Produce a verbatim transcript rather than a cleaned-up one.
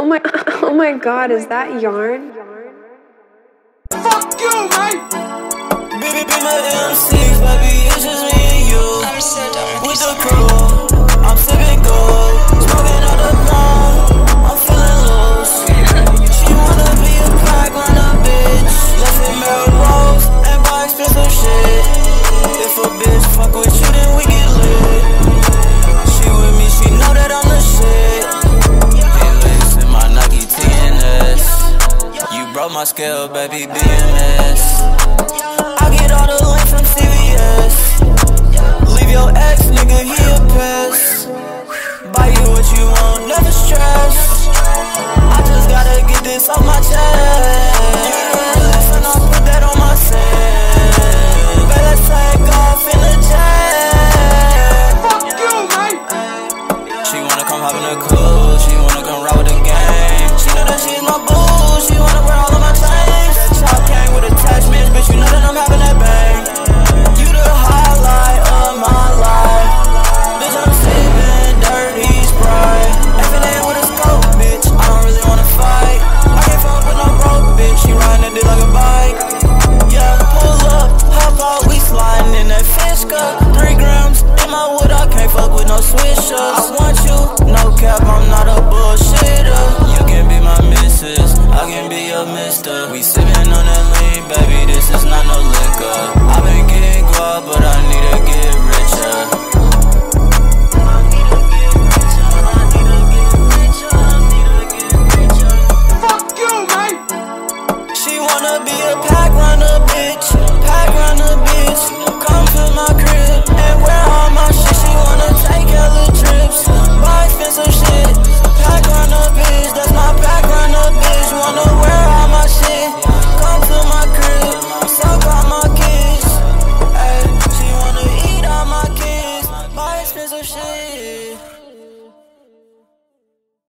my, oh my God, is that yarn? Fuck you, mate! Baby, be my M Cs, baby, it's just me and you. I'm so done with the crew, I'm sipping gold, smoking out the blunt, I'm feeling loose. She wanna be a Packrunner, bitch. Let's hit Melrose and buy expensive shit. If a bitch fuck with you, then we get lit. She with me, she know that I'm the shit. Big links in my Nike T N S. You broke my scale, baby, B M S. I get all the links from C V S. Leave your ex, nigga, he a pest. Buy you what you want, never stress. I just gotta get this off my chest. And I'll put that on my set. Bet let's take off in the jet. Fuck you, mate! She wanna come hop in the coupe, she wanna come ride with the gang. She know that she's my boo, she wanna wear all of my chains. That chop came with attachments, bitch, you know that I'm having that bang. You the highlight of my life. Bitch, I'm sipping dirty Sprite. Effing in with a scope, bitch, I don't really wanna fight. I can't fuck with no broke bitch, she riding that dick like a bike. Yeah, pull up, hop out, we sliding in that fish cup. Three grams in my wood, I can't fuck with no swishers. I want you, no cap, I'm not a bullshitter. You can be my missus, I can be your mister. We sipping on that lean, baby, this is not no liquor. I've been getting guap, but I need to get richer. Fuck you, mate! She wanna be a Packrunner, bitch. Packrunner, bitch. Come to my crib and wear all my shit. She wanna take hella trips, buy expensive shit. Packrunner, bitch, that's my Packrunner, bitch. Wanna wear all my shit. Come to my crib, suck all my kids. Ay, she wanna eat all my kids, buy expensive shit.